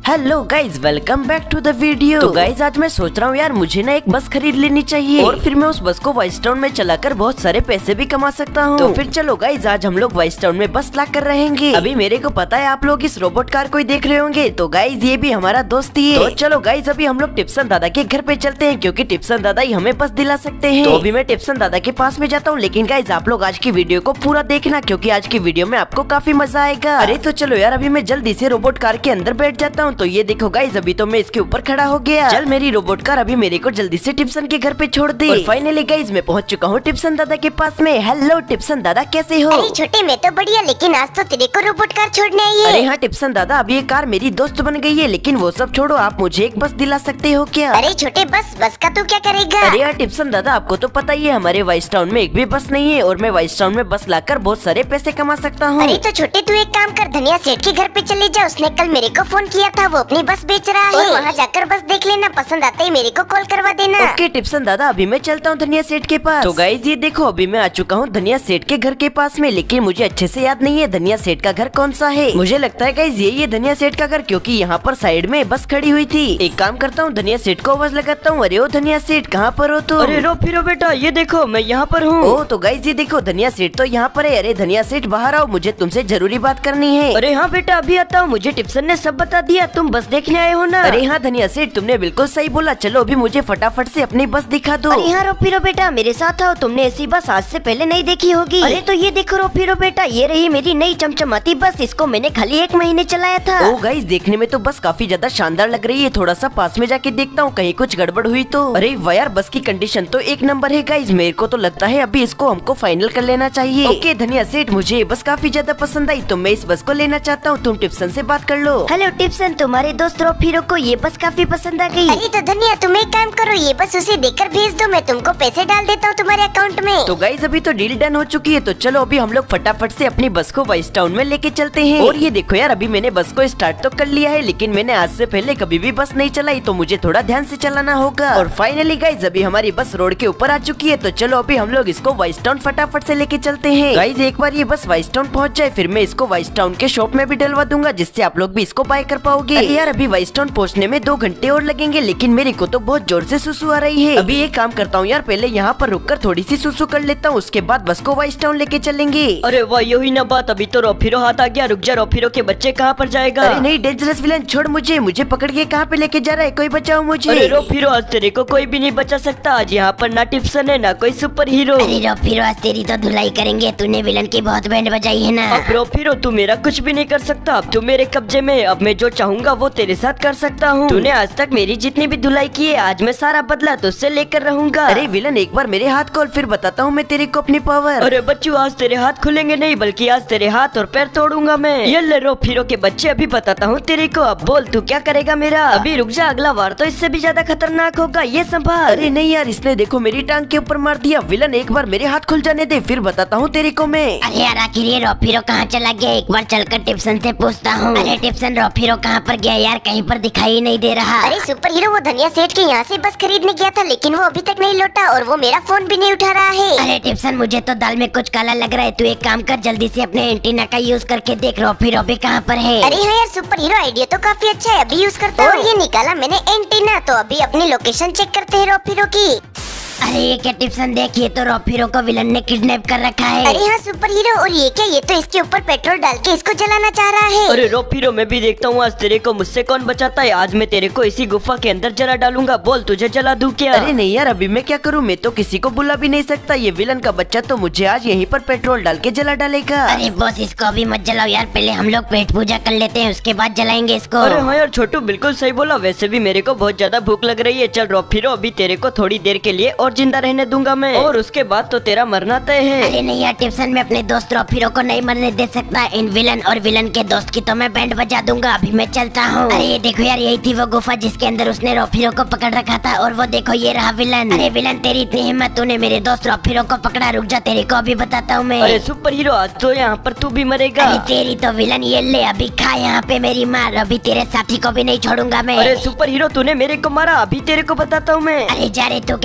Hello guys, welcome back to the video. तो guys आज मैं सोच रहा हूँ यार मुझे ना एक बस खरीद लेनी चाहिए और फिर मैं उस बस को वाइस टाउन में चलाकर बहुत सारे पैसे भी कमा सकता हूँ। तो फिर चलो गाइज आज हम लोग वाइस टाउन में बस ला कर रहेंगे। अभी मेरे को पता है आप लोग इस रोबोट कार को ही देख रहे होंगे, तो गाइज ये भी हमारा दोस्त ही है। तो चलो गाइज अभी हम लोग टिप्सन दादा के घर पे चलते हैं क्योंकि टिप्सन दादा ही हमें बस दिला सकते हैं। तो अभी मैं टिप्सन दादा के पास में जाता हूँ, लेकिन गाइज आप लोग आज की वीडियो को पूरा देखना क्योंकि आज की वीडियो में आपको काफी मजा आएगा। अरे तो चलो यार अभी मैं जल्दी से रोबोट कार के अंदर बैठ जाता हूँ। तो ये देखो गाइज अभी तो मैं इसके ऊपर खड़ा हो गया। चल मेरी रोबोट कार अभी मेरे को जल्दी से टिप्सन के घर पे छोड़ दे। और फाइनली गाइज मैं पहुंच चुका हूँ टिप्सन दादा के पास में। हेलो टिप्सन दादा, कैसे हो? अरे छोटे मैं तो बढ़िया, लेकिन आज तो तेरे को रोबोट कार छोड़ने आई है। अरे हाँ टिप्सन दादा, अब ये कार मेरी दोस्त बन गई है, लेकिन वो सब छोड़ो, आप मुझे एक बस दिला सकते हो क्या? अरे छोटे बस का तू क्या करेगा? अरे यार टिप्सन दादा, आपको तो पता ही है हमारे वाइस टाउन में एक भी बस नहीं है और मैं वाइस टाउन में बस लाकर बहुत सारे पैसे कमा सकता हूँ। अरे तो छोटे तू एक काम कर, धनिया सेठ के घर पे चले जा। उसने कल मेरे को फोन किया था, वो अपनी बस बेच रहा है। वहाँ जाकर बस देख लेना, पसंद आते ही मेरे को कॉल करवा देना। ओके टिप्सन दादा, अभी मैं चलता हूँ धनिया सेठ के पास। तो गाइज ये देखो अभी मैं आ चुका हूँ धनिया सेठ के घर के पास में, लेकिन मुझे अच्छे से याद नहीं है धनिया सेठ का घर कौन सा है। मुझे लगता है गाइज यही है धनिया सेठ का घर, क्योंकि यहाँ पर साइड में बस खड़ी हुई थी। एक काम करता हूँ धनिया सेठ को आवाज लगाता हूँ। अरे ओ धनिया सेठ, कहाँ पर हो तुम? अरे रो फिरो बेटा, ये देखो मैं यहाँ पर हूँ। ओ तो गाइज ये देखो धनिया सेठ तो यहाँ पर है। अरे धनिया सेठ बाहर आओ, मुझे तुमसे जरूरी बात करनी है। अरे हाँ बेटा अभी आता हूँ, मुझे टिप्सन ने सब बता दिया, तुम बस देखने आए हो ना? अरे हाँ धनिया सेठ, तुमने बिल्कुल सही बोला। चलो अभी मुझे फटाफट से अपनी बस दिखा दो। अरे हाँ रो फिरो बेटा, मेरे साथ आओ, तुमने ऐसी बस आज से पहले नहीं देखी होगी। अरे तो ये देखो रो फिरो बेटा, ये रही मेरी नई चमचमाती बस, इसको मैंने खाली 1 महीने चलाया था। ओ गाइस देखने में तो बस काफी ज्यादा शानदार लग रही है, थोड़ा सा पास में जाके देखता हूँ कहीं कुछ गड़बड़ हुई तो। अरे वाह यार, बस की कंडीशन तो 1 नंबर है गाइस, मेरे को तो लगता है अभी इसको हमको फाइनल कर लेना चाहिए। ओके धनिया सेठ, मुझे बस काफी ज्यादा पसंद आई तो मैं इस बस को लेना चाहता हूँ, तुम टिप्सन से बात कर लो। हेलो टिप्सन, तुम्हारे दोस्त रो फिरो को ये बस काफी पसंद आ गई। अरे तो धनिया तुम एक काम करो, ये बस उसे देकर भेज दो, मैं तुमको पैसे डाल देता हूँ तुम्हारे अकाउंट में। तो गाइस अभी तो डील डन हो चुकी है, तो चलो अभी हम लोग फटाफट से अपनी बस को वाइस टाउन में लेके चलते हैं। और ये देखो यार अभी मैंने बस को स्टार्ट तो कर लिया है, लेकिन मैंने आज से पहले कभी भी बस नहीं चलाई, तो मुझे थोड़ा ध्यान से चलाना होगा। और फाइनली गाइस अभी हमारी बस रोड के ऊपर आ चुकी है, तो चलो अभी हम लोग इसको वाइस टाउन फटाफट से लेके चलते हैं। गाइस एक बार ये बस वाइस टाउन पहुँच जाए फिर मैं इसको वाइस टाउन के शॉप में भी डलवा दूंगा, जिससे आप लोग भी इसको बाय कर पाओगे। अरे यार अभी वाइस टाउन पहुँचने में 2 घंटे और लगेंगे, लेकिन मेरे को तो बहुत जोर से सुसु आ रही है। अभी एक काम करता हूँ यार, पहले यहाँ पर रुककर थोड़ी सी सुसु कर लेता हूँ, उसके बाद बस को वाइस टाउन लेके चलेंगे। अरे वाह यही ना बात, अभी तो रो फिरो हाथ आ गया। रुक जा, रो फिरो के बच्चे कहाँ पर जाएगा? अरे नहीं डेंजरस विलन, छोड़ मुझे पकड़ के कहाँ पे लेके जा रहा है, कोई बचाओ मुझे। अरे रो फिरो, आज तेरे को कोई भी नहीं बचा सकता। आज यहाँ पर ना टिप्सन है ना कोई सुपर हीरो। अरे रो फिरो, आज तेरी तो धुलाई करेंगे, तूने विलन की बहुत बैंड बजाई है ना। अब रो फिरो तू मेरा कुछ भी नहीं कर सकता, अब तू मेरे कब्जे में। अब मैं जो चाहूंगा वो तेरे साथ कर सकता हूँ। तूने आज तक मेरी जितनी भी धुलाई की है, आज मैं सारा बदला तुझसे लेकर रहूंगा। अरे विलन एक बार मेरे हाथ खोल, फिर बताता हूँ मैं तेरे को अपनी पावर। अरे बच्चू, आज तेरे हाथ खुलेंगे नहीं, बल्कि आज तेरे हाथ और पैर तोड़ूंगा मैं। ये ले रो फिरो के बच्चे, अभी बताता हूँ तेरे को। अब बोल तू क्या करेगा मेरा? अभी रुक जा, अगला वार तो इससे भी ज्यादा खतरनाक होगा, ये संभाल। अरे नहीं यार, इसने देखो मेरी टांग के ऊपर मार दिया। विलन एक बार मेरे हाथ खुल जाने दे, फिर बताता हूँ तेरे को मैं। अरे यार आखिर ये रो फिरो कहाँ चला गया? एक बार चलकर टिप्सन से पूछता हूँ। अरे टिप्सन, रो फिरो कहाँ पर गया यार? कहीं पर दिखाई नहीं दे रहा। अरे सुपर हीरो, वो धनिया सेठ के यहाँ से बस खरीदने गया था, लेकिन वो अभी तक नहीं लौटा और वो मेरा फोन भी नहीं उठा रहा है। अरे टिप्सन, मुझे तो दाल में कुछ काला लग रहा है, तू एक काम कर, जल्दी से अपने एंटीना का यूज करके देख रो फिरो भी कहाँ पर है। अरे हाँ यार सुपर हीरो, आइडिया तो काफी अच्छा है, अभी यूज करता हूँ। ये निकाला मैंने एंटीना, तो अभी अपनी लोकेशन चेक करते हैं रो फिरो की। अरे ये क्या टिप्सन, देखिए तो रो फिरो को विलन ने किडनैप कर रखा है। अरे हाँ सुपर हीरो, और ये क्या, ये तो इसके ऊपर पेट्रोल डाल के इसको जलाना चाह रहा है। अरे रो फिरो, मैं भी देखता हूँ आज तेरे को मुझसे कौन बचाता है। आज मैं तेरे को इसी गुफा के अंदर जला डालूंगा, बोल तुझे जला दूं क्या? अरे नहीं यार, अभी मैं क्या करूँ, मैं तो किसी को बुला भी नहीं सकता। ये विलन का बच्चा तो मुझे आज यहीं पर पेट्रोल डाल के जला डालेगा। अरे बॉस, इसको अभी मत जलाओ यार, पहले हम लोग पेट पूजा कर लेते हैं, उसके बाद जलाएंगे इसको। अरे हाँ यार छोटू, बिल्कुल सही बोला। वैसे भी मेरे को बहुत ज्यादा भूख लग रही है। चल रो फिरो, अभी तेरे को थोड़ी देर के लिए और जिंदा रहने दूंगा मैं, और उसके बाद तो तेरा मरना तय है। अरे नहीं यार टिप्सन, मैं अपने दोस्त रो फिरो को नहीं मरने दे सकता। इन विलन और विलन के दोस्त की तो मैं बैंड बजा दूंगा। अभी मैं चलता हूँ। अरे ये देखो यार, यही थी वो गुफा जिसके अंदर उसने रो फिरो को पकड़ रखा था, और वो देखो ये रहा विलन। अरे विलन, तेरी इतनी हिम्मत, तूने मेरे दोस्त रो फिरो को पकड़ा। रुक जा, तेरे को अभी बताता हूँ मैं। अरे सुपर हीरो, आज तो यहाँ पर तू भी मरेगा। अरे तेरी तो विलन, ये ले अभी खा यहाँ पे मेरी मार, अभी तेरे साथी को भी नहीं छोड़ूंगा मैं। अरे सुपर हीरो, तूने मेरे को मारा, अभी तेरे को बताता हूँ मैं। अरे जा रे, तू क्या बताएगा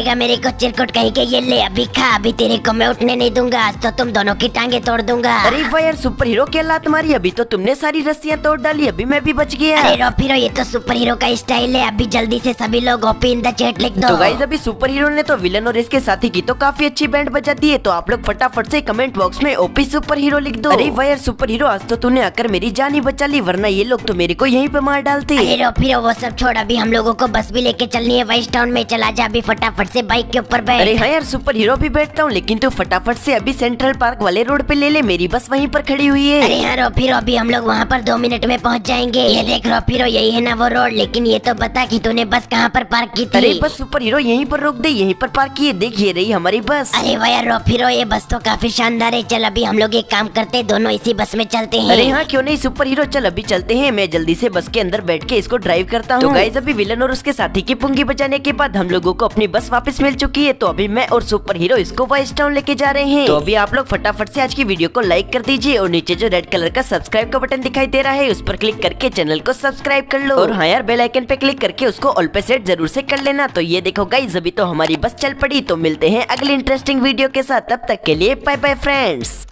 देगा मेरे को चिरकुट कहीं के। ये ले अभी खा, अभी तेरे को मैं उठने नहीं दूंगा, आज तो तुम दोनों की टांगे तोड़ दूंगा। अरे वाह यार सुपर हीरो, क्या लात मारी, अभी तो तुमने सारी रस्सियाँ तोड़ डाली, अभी मैं भी बच गया। अरे रोफीरो ये तो सुपर हीरो का स्टाइल है, अभी जल्दी से सभी लोग ओपी इन द चैट लिख दो। तो गाइस अभी सुपर हीरो ने तो विलन और इसके साथी की तो काफी अच्छी बैंड बजा दी है, तो आप लोग फटाफट से कमेंट बॉक्स में ओपी सुपर हीरो लिख दो। अरे वाह यार सुपर हीरो, आज तो तूने आकर मेरी जान ही बचा ली, वरना ये लोग तो मेरे को यहीं पे मार डालते। अरे रोफीरो वो सब छोड़, अभी हम लोगों को बस भी लेके चलनी है वाइस टाउन में। चला जा अभी फटाफट से बाइक के ऊपर बैठ। अरे हाँ यार सुपर हीरो भी बैठता हूँ, लेकिन तू फटाफट से अभी सेंट्रल पार्क वाले रोड पे ले ले, मेरी बस वहीं पर खड़ी हुई है। अरे हाँ रोफीरो, अभी हम लोग वहाँ पर 2 मिनट में पहुँच जाएंगे। ये देख रोफीरो, यही है ना वो रोड, लेकिन ये तो बता कि तूने बस कहाँ पर पार्क की थी। अरे बस सुपर हीरो यहीं पर रोक दे, यहीं पर पार्क की है, देख ये रही हमारी बस। अरे वाह यार रोफीरो, ये बस तो काफी शानदार है। चल अभी हम लोग एक काम करते हैं, दोनों इसी बस में चलते हैं। अरे हाँ क्यों नहीं सुपर हीरो, चल अभी चलते हैं, मैं जल्दी से बस के अंदर बैठ के इसको ड्राइव करता हूँ। तो गाइस अभी विलन और उसके साथी की पुंगी बजाने के बाद हम लोगों को अपनी बस वापस मिल चुकी है, तो अभी मैं और सुपर हीरो इसको वाइस टाउन लेके जा रहे हैं। तो अभी आप लोग फटाफट से आज की वीडियो को लाइक कर दीजिए और नीचे जो रेड कलर का सब्सक्राइब का बटन दिखाई दे रहा है उस पर क्लिक करके चैनल को सब्सक्राइब कर लो। और हाँ यार बेल आइकन पे क्लिक करके उसको ऑल पे सेट जरूर से कर लेना। तो ये देखो गाइस अभी तो हमारी बस चल पड़ी, तो मिलते हैं अगली इंटरेस्टिंग वीडियो के साथ, तब तक के लिए बाय बाय फ्रेंड्स।